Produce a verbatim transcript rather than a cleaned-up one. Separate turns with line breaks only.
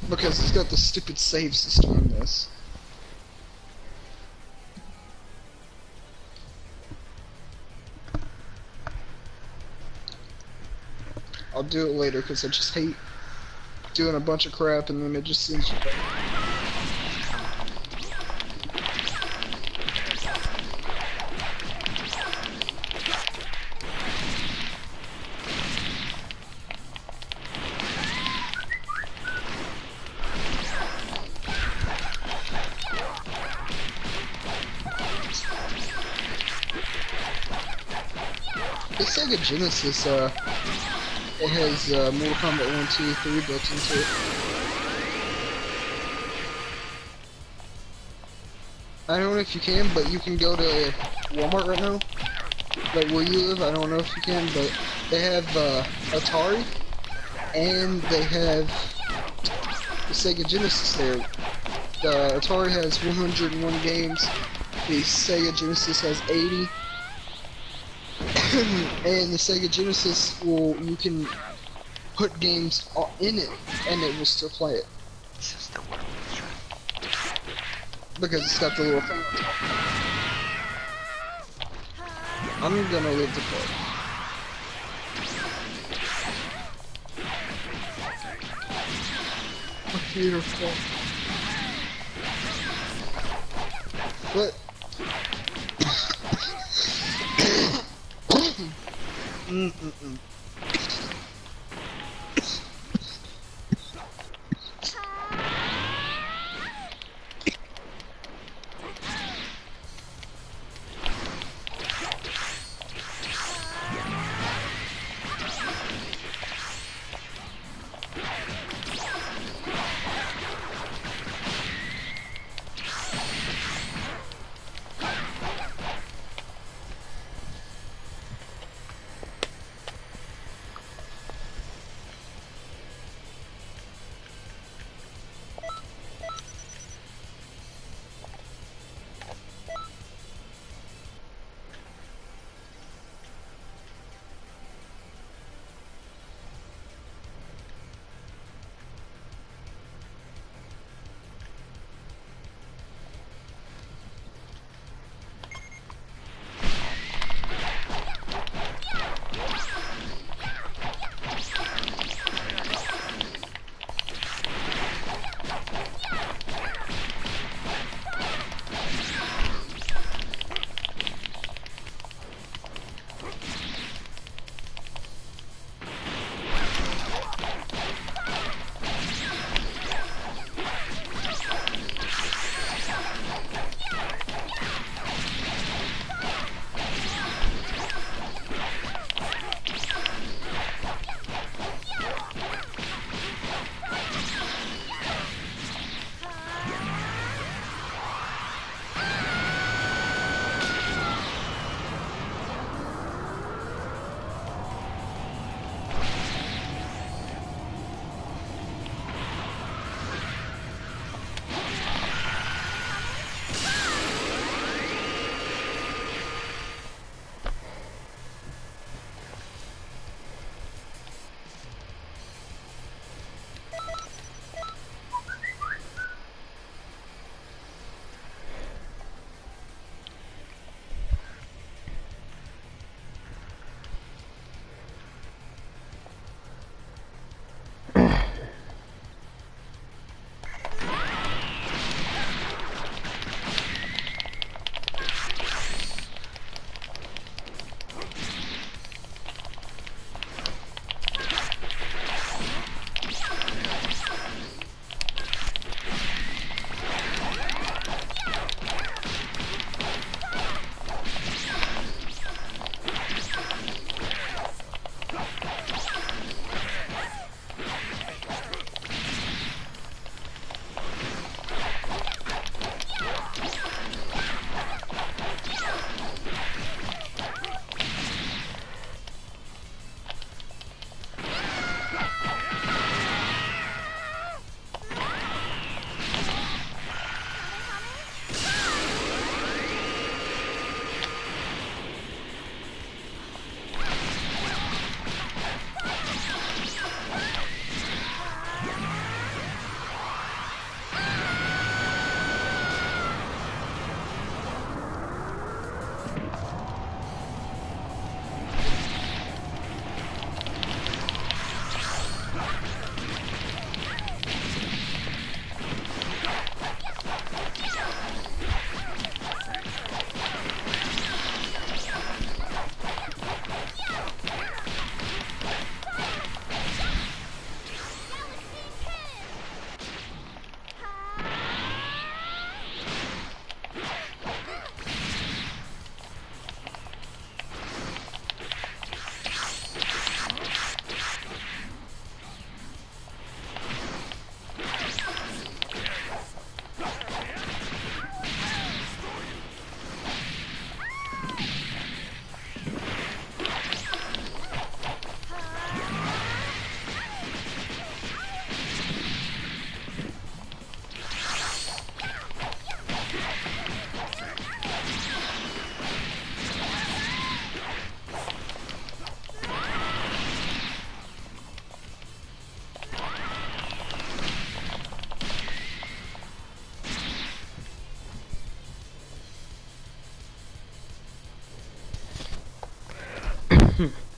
Because it's got the stupid save system in this. I'll do it later because I just hate doing a bunch of crap and then it just seems. The Sega Genesis, uh, it has uh, Mortal Kombat one, two, three built into it. I don't know if you can, but you can go to Walmart right now. Like where you live, I don't know if you can, but they have uh, Atari, and they have the Sega Genesis there. The Atari has one hundred and one games, the Sega Genesis has eighty. And the Sega Genesis will, you can put games in it and it will still play it.
This is the world.
Because it's got the little thing on top. I'm gonna leave the part. Beautiful. But Mm -mm -mm.
Hmm.